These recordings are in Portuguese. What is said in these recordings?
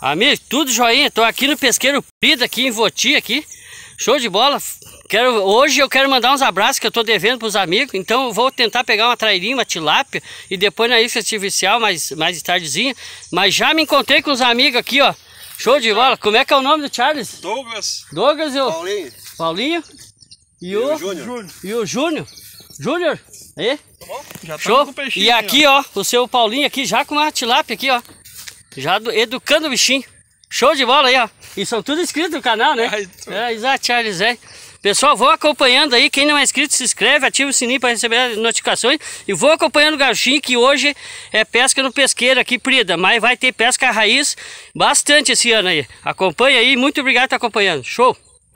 Amigo, tudo joinha. Tô aqui no Pesqueiro Prida, aqui em Voti, aqui. Show de bola. Hoje eu quero mandar uns abraços que eu tô devendo pros amigos. Então eu vou tentar pegar uma trairinha, uma tilápia. E depois na isca artificial, mais tardezinha. Mas já me encontrei com os amigos aqui, ó. Show de bola. Como é que é o nome do Charles? Douglas. Douglas e o... Paulinho. Paulinho. E o Júnior. E o Júnior. Júnior. Aí? Tá bom? Já tá Show. com o peixinho. E aqui, ó, o seu Paulinho aqui já com uma tilápia aqui, ó. Já educando o bichinho. Show de bola aí, ó. E são tudo inscritos no canal, né? Exato, Charles, Pessoal, vou acompanhando aí. Quem não é inscrito, se inscreve, ativa o sininho para receber as notificações. E vou acompanhando o gauchinho, que hoje é pesca no pesqueiro aqui, Prida. Mas vai ter pesca raiz bastante esse ano aí. Acompanha aí, muito obrigado por estar acompanhando. Show!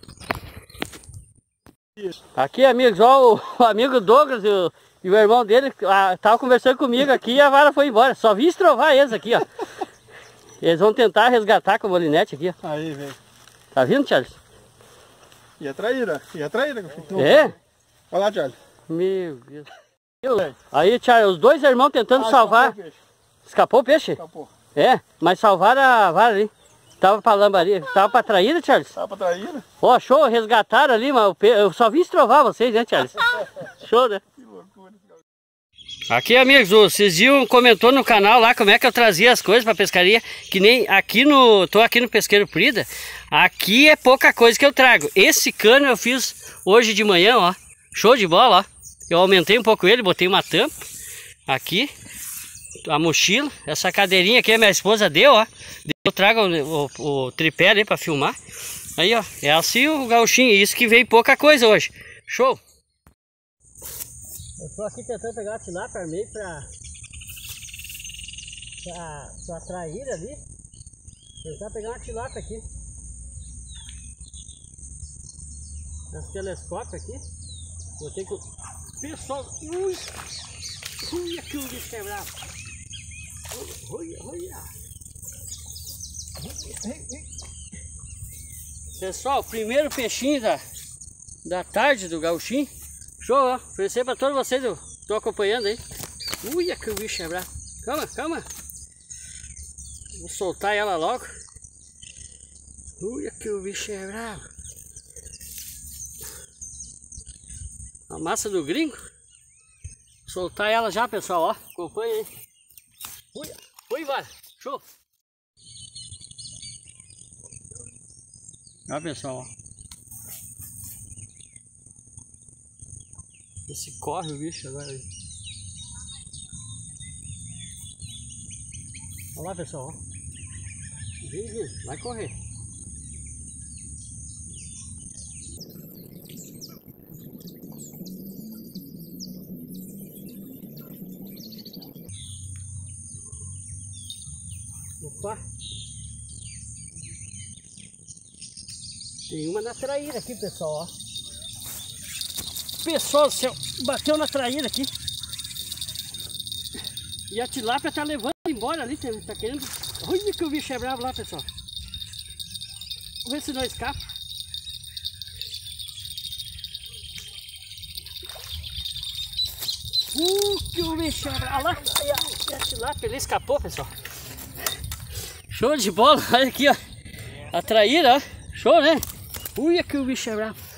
Aqui, amigos, ó, o amigo Douglas e o irmão dele tava conversando comigo aqui e a vara foi embora. Só vi estrovar eles aqui, ó. Eles vão tentar resgatar com a molinete aqui, ó. Aí, velho. Tá vindo, Charles? E a traíra. É? Olha lá, Charles. Meu Deus. Aí, Charles, os dois irmãos tentando salvar. Escapou o peixe? Escapou. É, mas salvaram a vara ali. Tava pra lambaria. Tava pra traíra, Charles? Tava pra traíra. Ó, show, resgataram ali, mas eu só vi estrovar vocês, né, Charles? Show, né? Que loucura. Aqui, amigos, o Cizinho comentou no canal lá como é que eu trazia as coisas pra pescaria. Que nem aqui tô aqui no Pesqueiro Prida. Aqui é pouca coisa que eu trago. Esse cano eu fiz hoje de manhã, ó. Show de bola, ó. Eu aumentei um pouco ele, botei uma tampa. Aqui. A mochila. Essa cadeirinha aqui a minha esposa deu, ó. Eu trago o tripé ali pra filmar. Aí, ó. É assim o gauchinho. Isso que veio pouca coisa hoje. Show! Eu tô aqui tentando pegar a tilápia, armei pra traíra ali. Tentar pegar uma tilápia aqui. Esse telescópio aqui. Botei com o pessoal. Ui, aqui o bicho quebrado. Pessoal, primeiro peixinho da tarde do gauchinho. Show, ó. Oferecer pra todos vocês, eu tô acompanhando aí. Ui, aqui o bicho é bravo. Calma, calma. Vou soltar ela logo. Ui, aqui o bicho é bravo. A massa do gringo. Soltar ela já, pessoal, ó. Acompanha aí. Ui, vara. Show. Ó, pessoal, ó. Esse corre o bicho agora aí. Olha lá, pessoal, ó. Vem, vai correr. Opa! Tem uma na traíra aqui, pessoal, ó. Pessoal do céu, bateu na traíra aqui. E a tilápia tá levando embora ali, tá querendo... Olha que o bicho é bravo lá, pessoal. Vamos ver se não escapa. Que o bicho é bravo. Olha lá, e a tilápia ele escapou, pessoal. Show de bola, olha aqui, ó. A traíra, ó. Show, né? Olha que o bicho é bravo.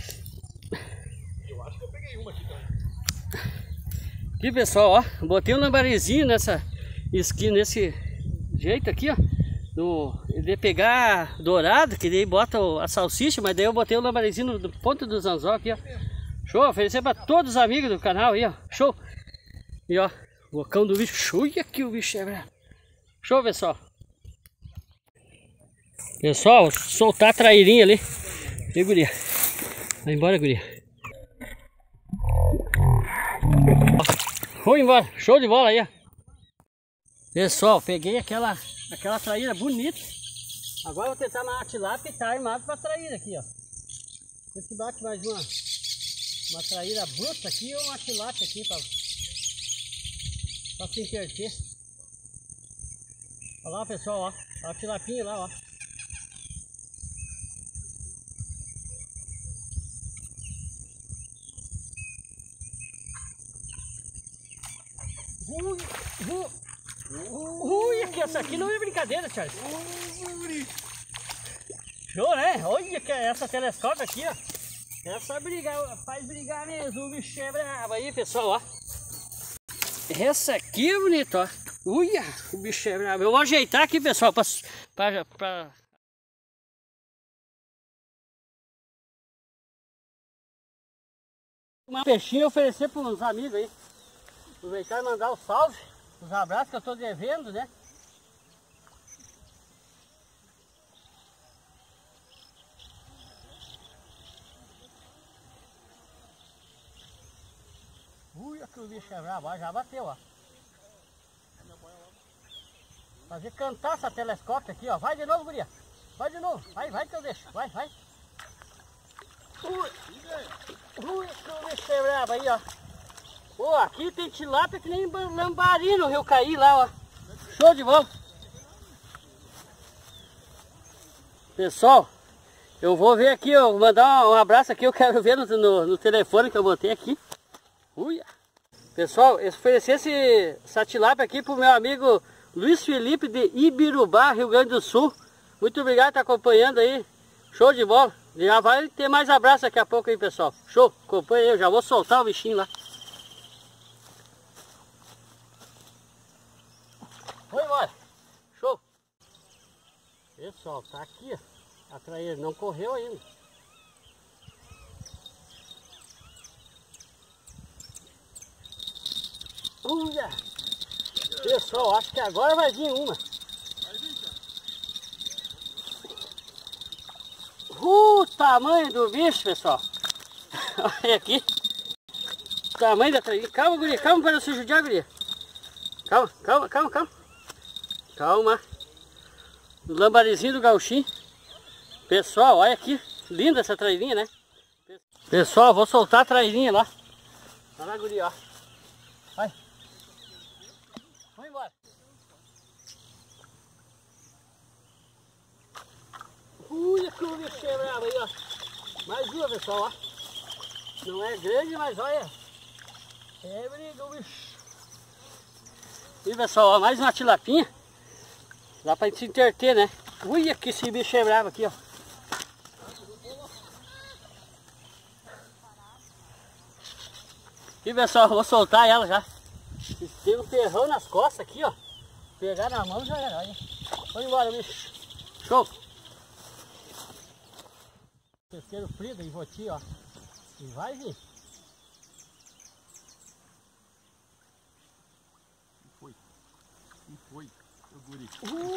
Aqui, pessoal, ó, botei um lambarizinho nessa esquina, nesse jeito aqui, ó, de pegar dourado, que daí bota a salsicha, mas daí eu botei o lambarizinho no ponto dos anzol aqui, ó. Show, oferecer para todos os amigos do canal aí, ó, show. E ó, o bocão do bicho, show, e aqui o bicho é bravo. Show, pessoal. Pessoal, soltar a trairinha ali. E guria, vai embora, guria. Foi embora, show de bola aí, ó. Pessoal, peguei aquela traíra bonita. Agora eu vou tentar na tilápia e tá armado pra traíra aqui, ó. Ver se bate mais uma traíra bruta aqui ou uma tilápia aqui pra se inverter. Olha lá, pessoal, ó. Olha a tilapinha lá, ó. Ui, aqui, essa aqui não é brincadeira, Charles. Show, né? Olha que essa telescópio aqui, ó. Essa faz brigar mesmo, o bicho é bravo aí, pessoal, ó. Essa aqui é bonita, ó. Uia, o bicho é bravo. Eu vou ajeitar aqui, pessoal, pra... Uma peixinha oferecer para uns amigos aí. Aproveitar e mandar o salve, os abraços que eu tô devendo, né? Ui, aqui o bicho é bravo, ó, já bateu, ó. Fazer cantar essa telescópio aqui, ó. Vai de novo, guria. Vai de novo. Vai que eu deixo. Vai. Ui, que o bicho é bravo aí, ó. Pô, aqui tem tilápia que nem lambari no Rio Caí lá, ó. Show de bola. Pessoal, eu vou ver aqui, ó. Vou mandar um abraço aqui. Eu quero ver no telefone que eu botei aqui. Uia. Pessoal, eu ofereci essa tilápia aqui pro meu amigo Luiz Felipe de Ibirubá, Rio Grande do Sul. Muito obrigado por estar acompanhando aí. Show de bola. Já vai ter mais abraço daqui a pouco aí, pessoal. Show. Acompanha aí. Eu já vou soltar o bichinho lá. Foi embora. Show. Pessoal, tá aqui, ó. A traíra não correu ainda. Uia. Pessoal, acho que agora vai vir uma. O tamanho do bicho, pessoal. Olha aqui. O tamanho da traíra. Calma, guria. Calma para não se judiar, guria. Calma. O lambarizinho do gauchinho. Pessoal, olha aqui. Linda essa trairinha, né? Pessoal, vou soltar a trairinha lá. Olha lá, guria, ó. Vai. Vamos embora. Ui, que o bicho é bravo aí, ó. Mais uma, pessoal, ó. Não é grande, mas olha. É briga o bicho. E pessoal, ó, mais uma tilapinha. Dá pra gente se entreter, né? Ui, que esse bicho é bravo aqui, ó. E pessoal, vou soltar ela já. Tem um ferrão nas costas aqui, ó. Pegar na mão já era, olha. Vamos embora, bicho. Show. Pesqueiro Frida em Voti, ó. E vai vir. E foi. O guri.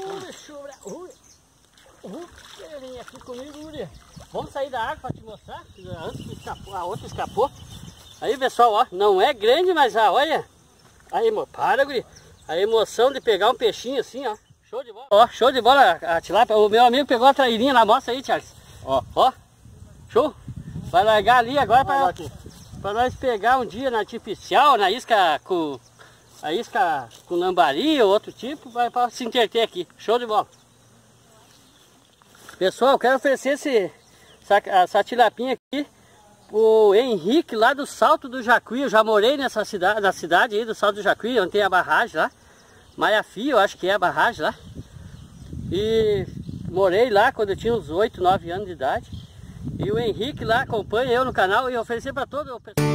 Vem aqui comigo, guri. Vamos sair da água para te mostrar. Antes que escapou, a outra escapou. Aí, pessoal, ó. Não é grande, mas olha. Aí, para, guri. A emoção de pegar um peixinho assim, ó. Show de bola. Ó, show de bola a tilápia. O meu amigo pegou a trairinha lá. Mostra aí, Charles. Ó. Show. Vai largar ali agora para nós pegar um dia na artificial, na isca com... A isca com lambari ou outro tipo, vai para se entreter aqui. Show de bola. Pessoal, eu quero oferecer essa tilapinha aqui o Henrique lá do Salto do Jacuí. Eu já morei na cidade aí do Salto do Jacuí, onde tem a barragem lá. Maiafia, eu acho que é a barragem lá. E morei lá quando eu tinha uns 8, 9 anos de idade. E o Henrique lá acompanha eu no canal e oferecer para todo o pessoal.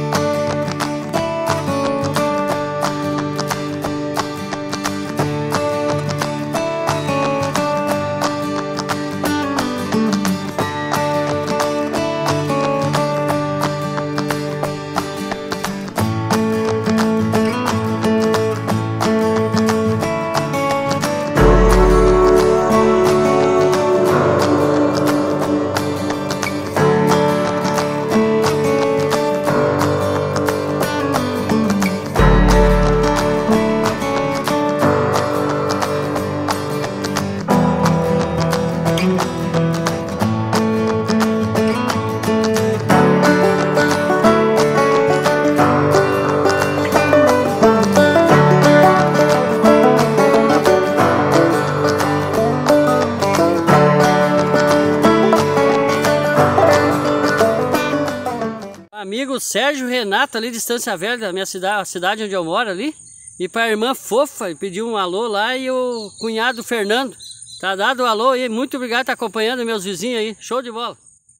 Amigo Sérgio Renato ali de Estância Velha, da minha cidade, a cidade onde eu moro ali. E para a irmã Fofa, pediu um alô lá, e o cunhado Fernando. Tá dado o alô aí, muito obrigado por estar acompanhando meus vizinhos aí, show de bola.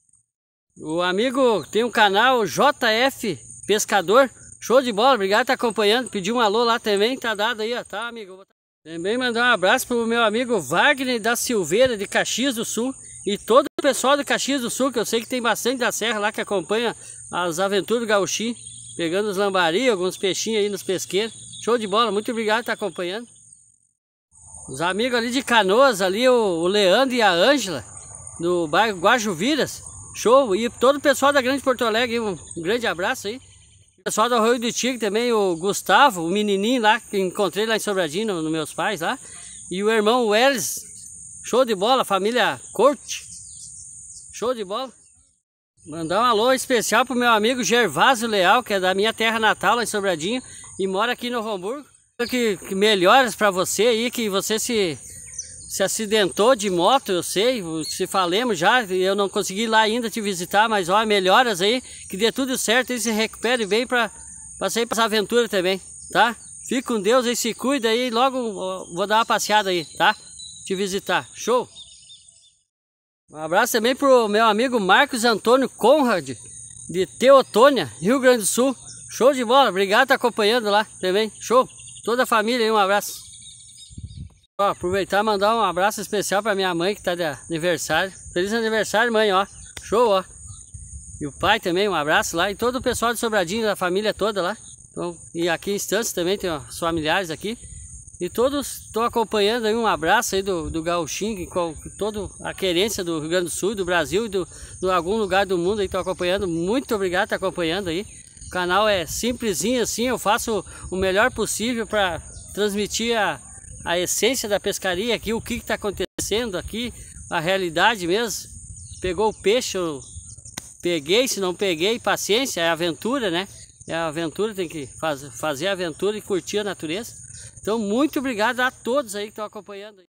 O amigo tem um canal JF Pescador, show de bola, obrigado por estar acompanhando, pediu um alô lá também, tá dado aí, ó, tá amigo? Também mandar um abraço pro meu amigo Wagner da Silveira de Caxias do Sul e todo o pessoal de Caxias do Sul, que eu sei que tem bastante da serra lá que acompanha as aventuras do Gauchinho, pegando os lambari, alguns peixinhos aí nos pesqueiros, show de bola, muito obrigado por estar acompanhando. Os amigos ali de Canoas, ali o Leandro e a Ângela, no bairro Guajuviras, show. E todo o pessoal da Grande Porto Alegre, um grande abraço aí. O pessoal do Arroio do Tigre também, o Gustavo, o menininho lá, que encontrei lá em Sobradinho, nos meus pais lá. E o irmão Welles, show de bola, família Corte, show de bola. Mandar um alô especial pro meu amigo Gervásio Leal, que é da minha terra natal lá em Sobradinho e mora aqui no Novo Hamburgo. Que melhoras para você aí, que você se acidentou de moto, eu sei, se falemos já, eu não consegui ir lá ainda te visitar, mas ó, melhoras aí, que dê tudo certo e se recupere bem para sair para essa aventura também, tá? Fique com Deus aí, se cuida aí, logo vou dar uma passeada aí, tá? Te visitar, show? Um abraço também pro meu amigo Marcos Antônio Conrad, de Teotônia, Rio Grande do Sul, show de bola, obrigado por estar acompanhando lá também, show? Toda a família aí, um abraço. Ó, aproveitar e mandar um abraço especial para minha mãe que tá de aniversário. Feliz aniversário, mãe, ó. Show, ó. E o pai também, um abraço lá. E todo o pessoal de Sobradinho, da família toda lá. Então, e aqui em Estância também tem os familiares aqui. E todos estão acompanhando aí, um abraço aí do Gauchinho, com toda a querência do Rio Grande do Sul, do Brasil e de algum lugar do mundo aí estão acompanhando. Muito obrigado por estar acompanhando aí. O canal é simplesinho assim, eu faço o melhor possível para transmitir a essência da pescaria aqui, o que está acontecendo aqui, a realidade mesmo. Pegou o peixe, eu peguei, se não peguei, paciência, é aventura, né? É a aventura, tem que fazer a aventura e curtir a natureza. Então, muito obrigado a todos aí que estão acompanhando.